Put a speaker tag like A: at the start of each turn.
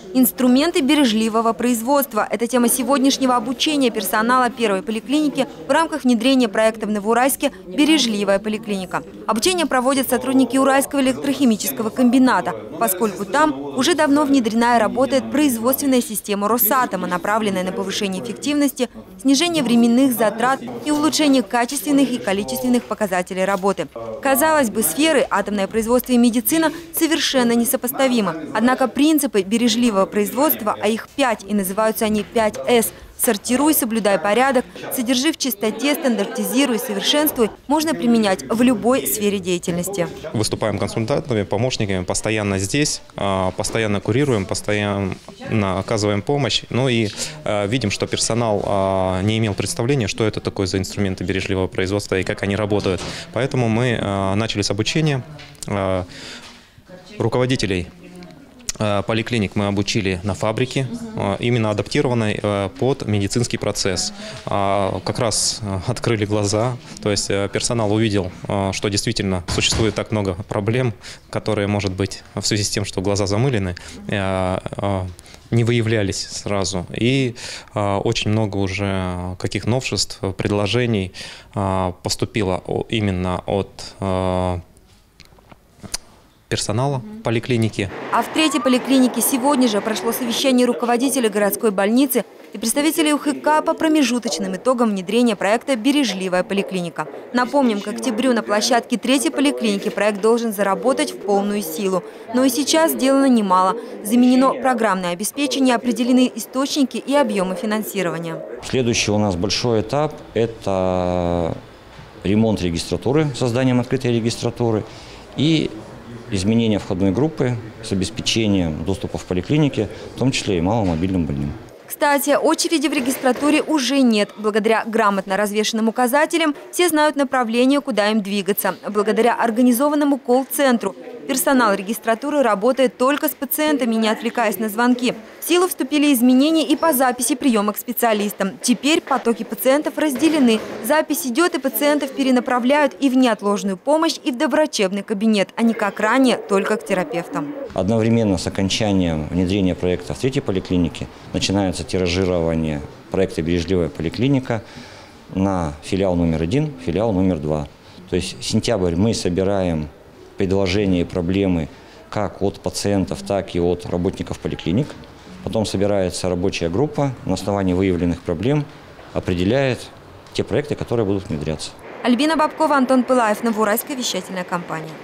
A: Инструменты бережливого производства – это тема сегодняшнего обучения персонала первой поликлиники в рамках внедрения проекта в Новоуральске «Бережливая поликлиника». Обучение проводят сотрудники Уральского электрохимического комбината, поскольку там уже давно внедрена и работает производственная система Росатома, направленная на повышение эффективности, снижение временных затрат и улучшение качественных и количественных показателей работы. Казалось бы, сферы атомное производство и медицина совершенно несопоставимы. Однако принципы бережливого производства, а их 5, и называются они 5С – сортируй, соблюдай порядок, содержи в чистоте, стандартизируй, совершенствуй, можно применять в любой сфере деятельности.
B: Выступаем консультантами, помощниками, постоянно здесь, постоянно курируем, постоянно оказываем помощь. Ну и видим, что персонал не имел представления, что это такое за инструменты бережливого производства и как они работают. Поэтому мы начали с обучения руководителей. Поликлиник мы обучили на фабрике, именно адаптированной под медицинский процесс. Как раз открыли глаза, то есть персонал увидел, что действительно существует так много проблем, которые, может быть, в связи с тем, что глаза замылены, не выявлялись сразу. И очень много уже каких новшеств, предложений поступило именно от персонала поликлиники.
A: А в третьей поликлинике сегодня же прошло совещание руководителей городской больницы и представителей УХК по промежуточным итогам внедрения проекта «Бережливая поликлиника». Напомним, к октябрю на площадке третьей поликлиники проект должен заработать в полную силу. Но и сейчас сделано немало. Заменено программное обеспечение, определены источники и объемы финансирования.
C: Следующий у нас большой этап – это ремонт регистратуры, созданием открытой регистратуры и изменение входной группы с обеспечением доступа в поликлинике, в том числе и маломобильным больным.
A: Кстати, очереди в регистратуре уже нет. Благодаря грамотно развешенным указателям все знают направление, куда им двигаться. Благодаря организованному колл-центру персонал регистратуры работает только с пациентами, не отвлекаясь на звонки. В силу вступили изменения и по записи приема к специалистам. Теперь потоки пациентов разделены. Запись идет, и пациентов перенаправляют и в неотложную помощь, и в доврачебный кабинет, а не как ранее, только к терапевтам.
C: Одновременно с окончанием внедрения проекта в третьей поликлинике начинается тиражирование проекта «Бережливая поликлиника» на филиал номер 1, филиал номер 2. То есть сентябрь мы собираем предложения и проблемы как от пациентов, так и от работников поликлиник. Потом собирается рабочая группа, на основании выявленных проблем определяет те проекты, которые будут внедряться.
A: Альбина Бабкова, Антон Пылаев, Новоуральская вещательная компания.